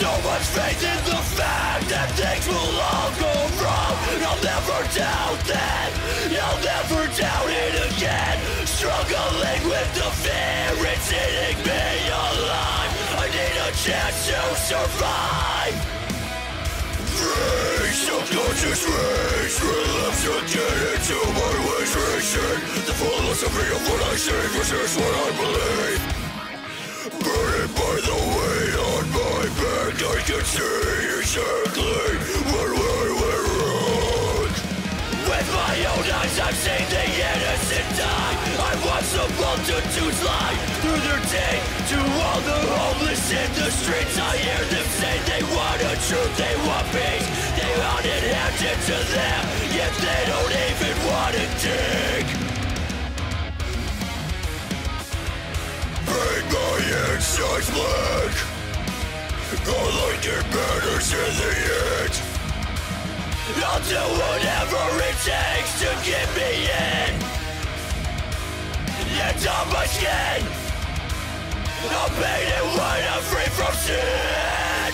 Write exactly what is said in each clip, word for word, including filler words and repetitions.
so much faith in the fact that things will all go wrong. I'll never doubt that, I'll never doubt it again. Struggling with the fear, it's eating me alive. I need a chance to survive. Free, subconscious rage relapse again into my ways racing. The philosophy of what I say versus what I believe. Burdened by the weight on my back, I can see exactly where I went wrong. With my own eyes I've seen the innocent die. I watch the multitudes lie through their teeth to all the homeless in the streets. I hear them say they want a truth, they want peace. They want it handed to them, yet they don't even want to dig. Bring my insides black, all like it matters in the end. I'll do whatever it takes to get me in. Yet on my skin, I'll paint it white, I'm free from sin.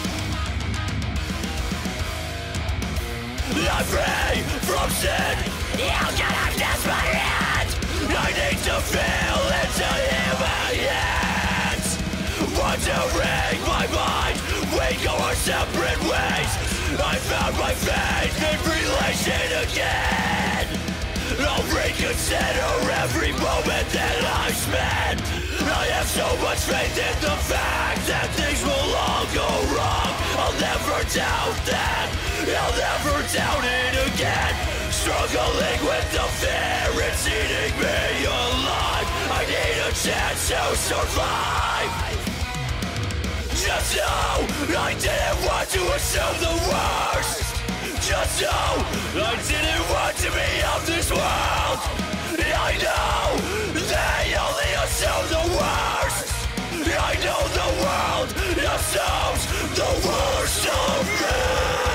I'm free from sin. You cannot test my hand. I need to feel it to hear my hands. Wandering my mind, we go our separate ways. I found my faith in relation again. I'll reconsider every moment that I spend. I have so much faith in the fact that things will all go wrong. I'll never doubt that, I'll never doubt it again. Struggling with the fear, it's eating me alive. I need a chance to survive. Just know I didn't want to assume the worst. Just know I didn't want to be of this world. I know they only assume the worst. I know the world assumes the worst of me.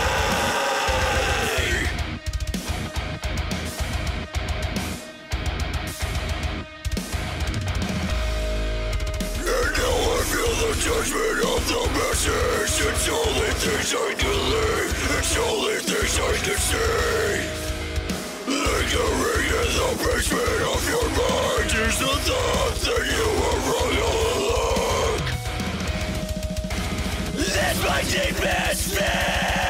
The judgment of the masses. It's only things I can leave, it's only things I can see. Lingering in the basement of your mind is the thought that you were wrong all along. That's my deepest fear.